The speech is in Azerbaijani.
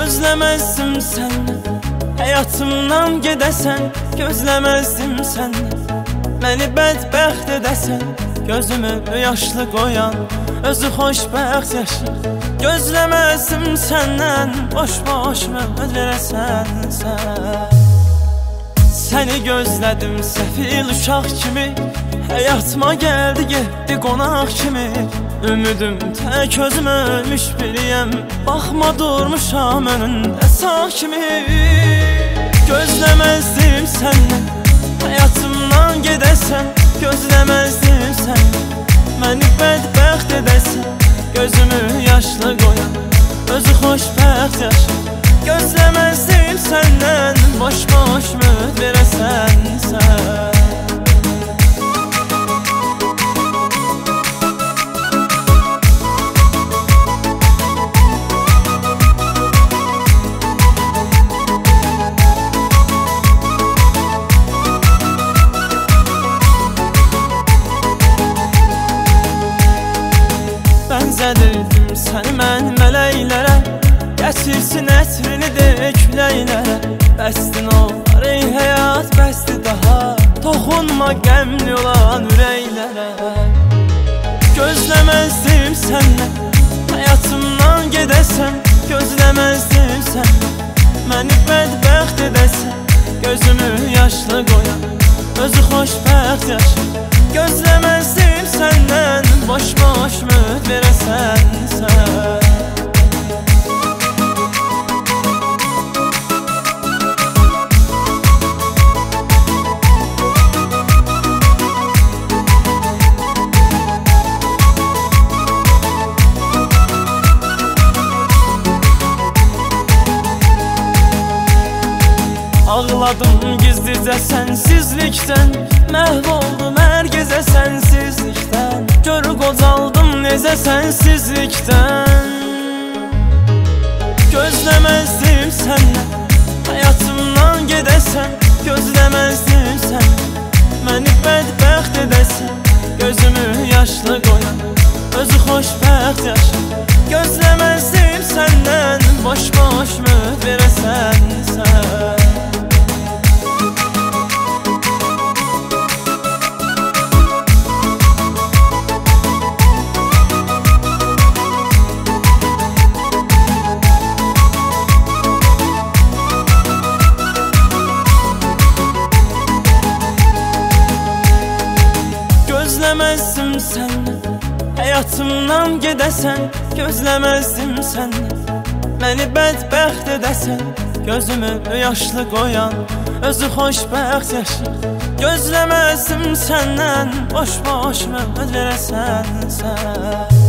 Gözləməzdim səndən, həyatımdan gedəsən. Gözləməzdim səndən, məni bədbəxt edəsən. Gözümü yaşlı qoyan, özü xoşbəxt yaşır. Gözləməzdim səndən, boş-boş ömür verəsən sən. Səni gözlədim səfil uşaq kimi, həyatıma gəldi getdi qonaq kimi. Ümidim tək özüm ölmüş biriyəm, baxma durmuşam önündə sağ kimi. Gözləməzdim səndən, həyatımdan gedəsən. Gözləməzdim səndən, məni bədbəxt edəsən. Gözümü yaşlı qoyan, özü xoşbəxt yaşır. Gözləməzdim səndən, boş-boş ömür verəsən sən. Bənzədirdim səni mən mələklərə, gətirsin ətrini de küləklərə. Bəstin olar ey həyat, bəsdir daha, toxunma qəmli olan ürəklərə. Gözləməzdim səndən, həyatımdan gedəsən. Gözləməzdim səndən, məni bədbəxt edəsən. Gözümü yaşlı qoyan, özü xoşbəxt yaşır. Gözləməzdim səndən, boş-boş ömür verəsən sən. Ağladım gizlicə sənsizlikdən, məhv oldum hər gecə sənsizlikdən. Gör qocaldım necə sənsizlikdən. Gözləməzdim səndən, həyatımdan gedəsən. Gözləməzdim səndən, məni bədbəxt edəsən. Gözümü yaşlı qoyan, özü xoşbəxt yaşır. Gözləməzdim səndən, boş-boş ömür verəsən sən. Gözləməzdim səndən, həyatımdan gedəsən. Gözləməzdim səndən, məni bədbəxt edəsən. Gözümü yaşlı qoyan, özü xoşbəxt yaşır. Gözləməzdim səndən, boş-boş ömür verəsən sən.